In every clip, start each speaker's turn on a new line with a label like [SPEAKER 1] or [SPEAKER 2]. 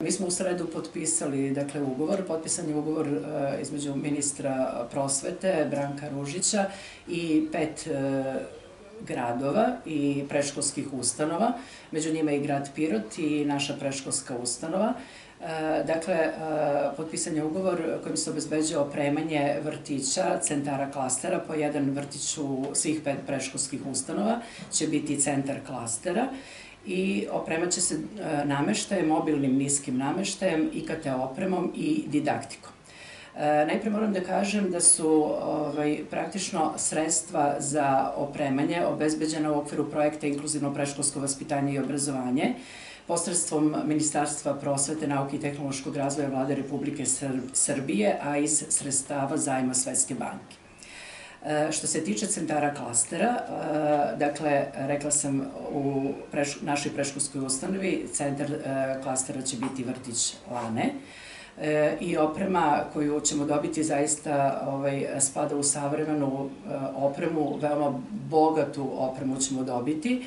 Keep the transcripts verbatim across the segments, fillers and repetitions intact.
[SPEAKER 1] Mi smo u sredu potpisali, dakle, ugovor, potpisan je ugovor između ministra prosvete Branka Ružića i pet gradova i predškolskih ustanova, među njima i grad Pirot i naša predškolska ustanova. Dakle, potpisan je ugovor kojim se obezbeđuje opremanje vrtića, centara klastera, po jedan vrtić u svih pet predškolskih ustanova će biti centar klastera i opremaće se nameštajem, mobilnim niskim nameštajem, I K T opremom i didaktikom. Najpre moram da kažem da su praktično sredstva za opremanje obezbeđena u okviru projekta Inkluzivno predškolsko vaspitanje i obrazovanje posredstvom Ministarstva prosvete, nauke i tehnološkog razvoja Vlade Republike Srbije, a iz sredstava zajma Svetske banke. Što se tiče centara klastera, dakle, rekla sam u našoj predškolskoj ustanovi, centar klastera će biti vrtić Lane i oprema koju ćemo dobiti zaista spada u savremenu opremu, veoma bogatu opremu ćemo dobiti.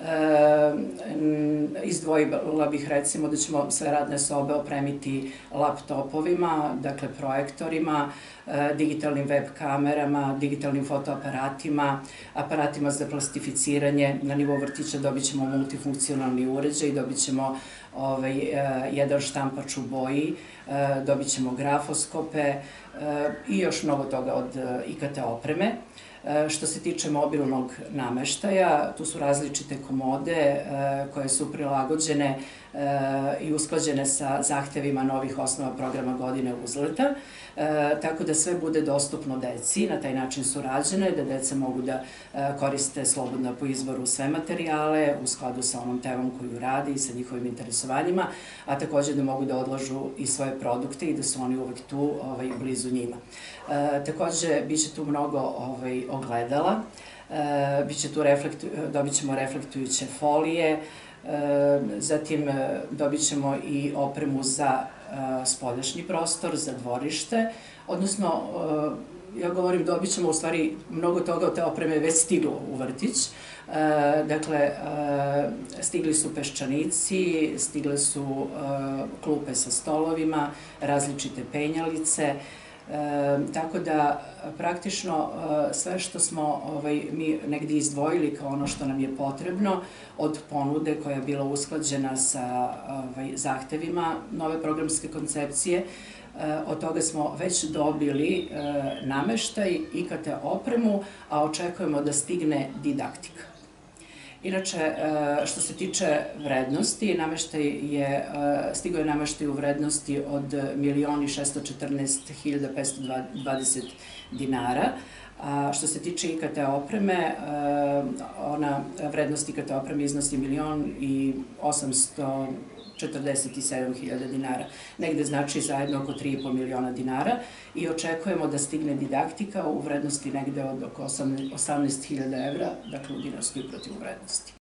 [SPEAKER 1] Izdvojila bih recimo da ćemo sve radne sobe opremiti laptopovima, dakle projektorima, digitalnim web kamerama, digitalnim fotoaparatima, aparatima za plastificiranje. Na nivou vrtića dobit ćemo multifunkcionalni uređaj, dobit ćemo jedan štampač u boji, dobit ćemo grafoskope i još mnogo toga od I K T opreme. Što se tiče mobilnog nameštaja, tu su različite komode koje su prilagođene i usklađene sa zahtevima novih osnova programa godine uzleta, tako da sve bude dostupno deci, na taj način su rađene, da deca mogu da koriste slobodno po izboru sve materijale u skladu sa onom temom koju radi i sa njihovim interesovanjima, a takođe da mogu da odlažu i svoje produkte i da su oni uvek tu blizu njima. Takođe, bit će tu mnogo ogledala, dobit ćemo reflektujuće folije, zatim dobit ćemo i opremu za spoljašnji prostor, za dvorište, odnosno, ja govorim dobit ćemo, u stvari, mnogo toga od te opreme već stiglo u vrtić. Dakle, stigli su peščanici, stigle su klupe sa stolovima, različite penjalice, tako da praktično sve što smo mi negdje izdvojili kao ono što nam je potrebno od ponude koja je bila usklađena sa zahtevima nove programske koncepcije, od toga smo već dobili nameštaj, I K T opremu, a očekujemo da stigne didaktika. Inače, što se tiče vrednosti, stigao je nameštaj u vrednosti od milion šesto četrnaest hiljada petsto dvadeset dinara, a što se tiče I K T opreme, vrednost I K T opreme iznosi milion osamsto četrdeset sedam hiljada dinara, negde znači zajedno oko tri i po miliona dinara i očekujemo da stigne didaktika u vrednosti negde od oko osamnaest hiljada evra, dakle u dinarskoj protivvrednosti.